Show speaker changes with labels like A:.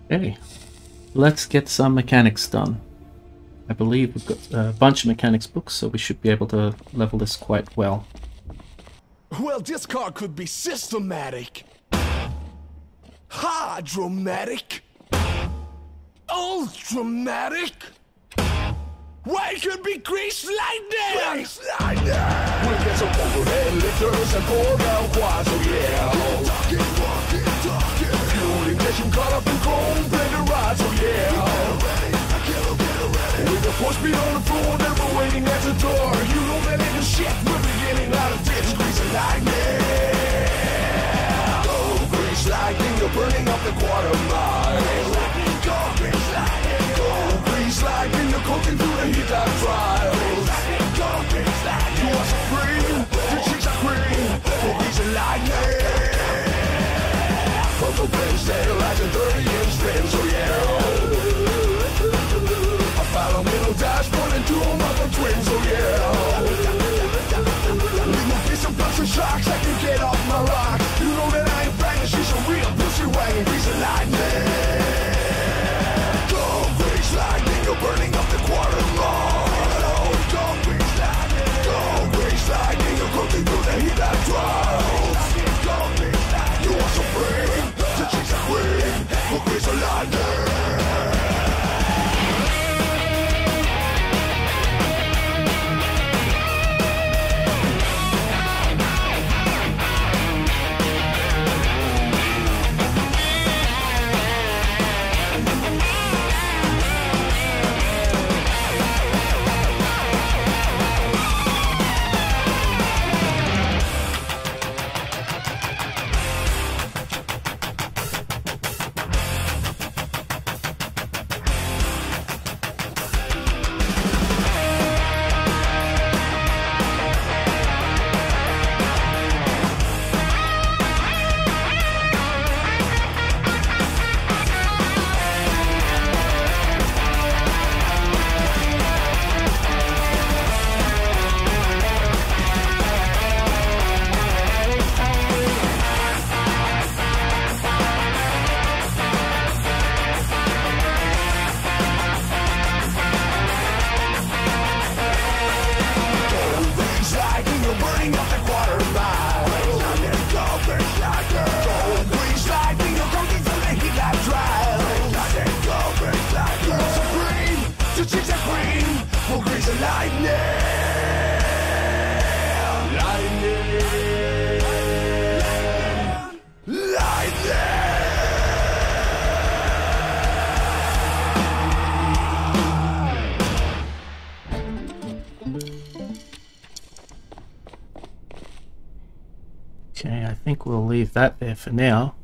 A: Okay, let's get some mechanics done. I believe we've got a bunch of mechanics books, so we should be able to level this quite well.
B: Well, this car could be systematic, hydromatic, ultramatic. Why it could be grease lightning? Grease lightning. We'll get some overhead lifters and four round quads, oh yeah. Talking. Fuel injection caught up in chrome, blender rods, oh yeah. With the force beat on the floor, never waiting at the door. You know that ain't the shit, we're beginning out of ditch. Grease lightning. Go grease lightning, you're burning up the quarter mile. Go grease lightning. Go grease lightning, you're cooking through the heat of trials. Go grease lightning. You are supreme, the chicks are green. Go grease lightning. Purple pins, satellites and 30-inch fins, oh yeah. Follow middle dashboard and 2 mother twins, oh yeah. With my fist and bunch of sharks, I can get off my rock. You know that I ain't banging, she's a real pussy wagon, grease of lightning. Go grease lightning, you're burning up the quarter mile. Go grease lightning. Go grease lightning, you're cooking through the heat that trials. Go grease lightning. You are supreme, the chicks are queen. Go grease of lightning.
A: Okay, I think we'll leave that there for now.